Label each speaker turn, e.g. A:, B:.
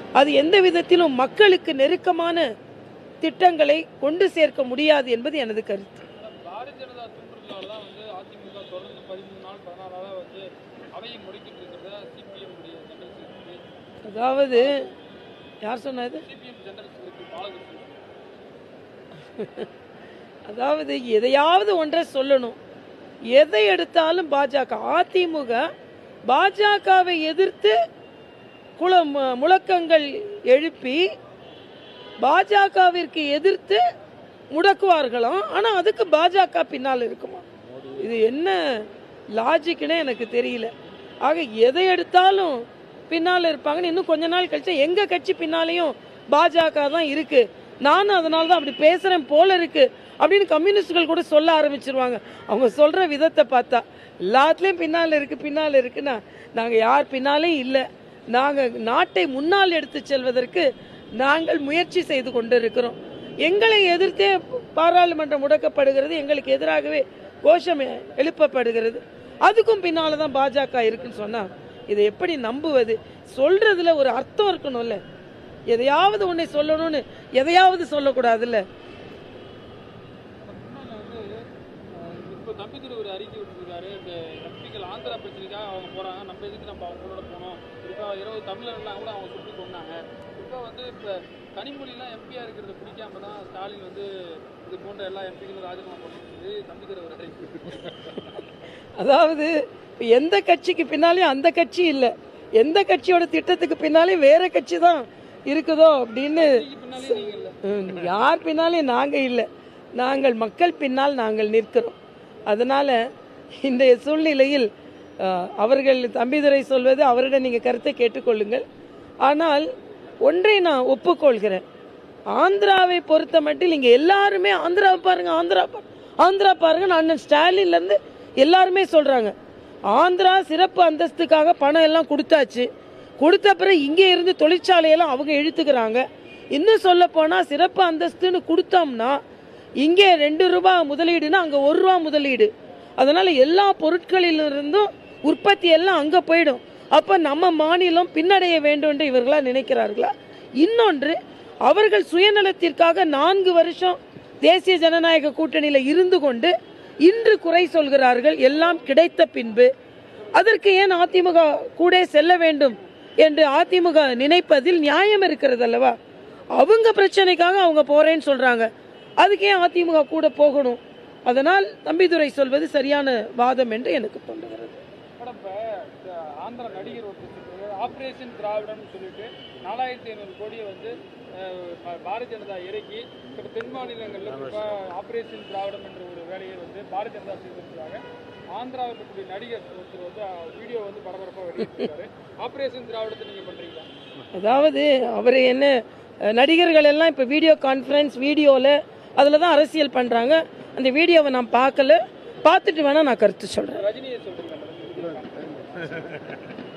A: அது எந்த விதத்திலும் மக்களுக்கு நெருக்கமான திட்டங்களை கொண்டு சேர்க்க முடியாது என்பது எனது கருத்து.
B: பாரதிய ஜனதா தூண்டுதலால தான் வந்து அதிமுக தொடர்ந்து 13 நாள் 16 நாளா வந்து அவையை முடக்கிட்டு இருக்கிறதா சிபிஎம் ஜெனரல் செக்ரட்டரி.
A: அதாவது யார் சொன்னது?
B: CPM general secretary Balakrishnan.
A: அதாவது எதையாவது ஒன்றை சொல்லணும். எதை எடுத்தாலும் பாஜக, அதிமுக பாஜகவை எதிர்த்து முழக்கங்கள் எழுப்பி பாஜகவிற்கு எதிர்த்து முடக்குவார்களாம். ஆனா அதுக்கு பாஜக பின்னால் இருக்குமா? இது என்ன லாஜிக்னே எனக்கு தெரியல. ஆக எதை எடுத்தாலும் பின்னால் இருப்பாங்கன்னு இன்னும் கொஞ்ச நாள் கழிச்சு எங்க கட்சி பின்னாலையும் பாஜக தான் இருக்கு, நானும் அதனால தான் அப்படி பேசுறேன் போல இருக்கு அப்படின்னு கம்யூனிஸ்டுகள் கூட சொல்ல ஆரம்பிச்சிருவாங்க. அவங்க சொல்ற விதத்தை பார்த்தா எல்லாத்துலயும் பின்னால் இருக்குன்னா நாங்க யார் பின்னாலே இல்லை. நாங்க நாட்டை முன்னால் எடுத்து செல்வதற்கு நாங்கள் முயற்சி செய்து கொண்டிருக்கிறோம். எங்களை எதிர்த்தே பாராளுமன்றம் முடக்கப்படுகிறது, எங்களுக்கு எதிராகவே கோஷம் எழுப்பப்படுகிறது. அதுக்கும் பின்னால தான் பாஜக இருக்குன்னு சொன்னா இதை எப்படி நம்புவது? சொல்றதுல ஒரு அர்த்தம் இருக்கணும்ல. எதையாவது ஒன்றை சொல்லணும்னு எதையாவது சொல்லக்கூடாதுல்ல.
B: இப்போ தம்பிதுரை ஒரு அறிக்கை விட்டுருக்காரு. இந்த எம்பிக்கள் ஆந்திரா பிரச்சனைக்காக அவங்க போறாங்க, நம்ம எதுக்கு நம்ம அவங்களோட போனோம். இப்போ 20 தமிழர்லாம் கூட அவங்க சுட்டு கொண்டாங்க. இப்போ வந்து இப்போ கனிமொழிலாம் எம்பியா இருக்கிறத பிடிக்காம தான் ஸ்டாலின் வந்து இது போன்ற எல்லா எம்பிக்களும் ராஜினாமா பண்ணிட்டு தம்பிதுரை ஒரு அறிக்கை.
A: அதாவது எந்த கட்சிக்கு பின்னாலேயும் அந்த கட்சி இல்லை, எந்த கட்சியோட திட்டத்துக்கு பின்னாலே வேற கட்சி தான் இருக்குதோ அப்படின்னு. யார் பின்னாலே நாங்க இல்லை, நாங்கள் மக்கள் பின்னால் நாங்கள் நிற்கிறோம். அதனால இந்த சூழ்நிலையில் அவர்கள் தம்பிதுரை சொல்வது அவரிடம் நீங்க கருத்தை கேட்டுக்கொள்ளுங்கள். ஆனால் ஒன்றை நான் ஒப்புக்கொள்கிறேன், ஆந்திராவை பொறுத்த மட்டும் இங்க எல்லாருமே ஆந்திரா பாருங்க, ஆந்திரா பாருங்க, அண்ணன் ஸ்டாலின்ல இருந்து எல்லாருமே சொல்றாங்க. ஆந்திரா சிறப்பு அந்தஸ்துக்காக பணம் எல்லாம் கொடுத்தாச்சு, கொடுத்த பிறகு இங்கே இருந்து தொழிற்சாலையெல்லாம் அவங்க இழுத்துக்கிறாங்க. இன்னும் சொல்ல போனா சிறப்பு அந்தஸ்துன்னு கொடுத்தோம்னா இங்கே 2 ரூபாய் முதலீடுனா அங்க 1 ரூபாய் முதலீடு. அதனால எல்லா பொருட்களிலிருந்தும் உற்பத்தி எல்லாம் அங்க போயிடும். அப்ப நம்ம மாநிலம் பின்னடைய வேண்டும் என்று இவர்களா நினைக்கிறார்களா? இன்னொன்று, அவர்கள் சுயநலத்திற்காக 4 வருஷம் தேசிய ஜனநாயக கூட்டணியில இருந்து கொண்டு இன்று குறை சொல்கிறார்கள். எல்லாம் கிடைத்த பின்பு அதற்கு ஏன் அதிமுக கூட செல்ல வேண்டும் என்று அதிமுக நினைப்பதில் நியாயம் இருக்கிறது அல்லவா? அவங்க பிரச்சனைக்காக அவங்க போறேன்னு சொல்றாங்க, அதுக்கு ஏன் அதிமுக கூட போகணும்? அதனால் தம்பிதுரை சொல்வது சரியான வாதம் என்று எனக்கு தோன்றுகிறது.
B: ஆந்திரா நடிகர் ஒருத்தர் ஆபரேஷன் திராவிடம் சொல்லிட்டு 4500 கோடியை வந்து பாரதிய ஜனதா இறக்கி தென் மாநிலங்களில் ஆபரேஷன் திராவிடம் என்ற ஒரு வேலையை வந்து பாரதிய ஜனதா செய்திருக்கிறாங்க. ஆந்திராவில் இருக்கக்கூடிய நடிகர் ஒருத்தர் வந்து வீடியோ வந்து பரபரப்பாக வெளியிட்டிருக்காரு. ஆபரேஷன் திராவிடத்தை நீங்க பண்றீங்களா?
A: அதாவது அவர் என்ன, நடிகர்கள் எல்லாம் இப்ப வீடியோ கான்ஃபரன்ஸ் வீடியோல அதுல தான் அரசியல் பண்றாங்க. அந்த வீடியோவை நான் பார்க்கல, பார்த்துட்டு வேணா நான் கருத்து சொல்றேன்.
B: ரஜினியை சொல்றீங்க.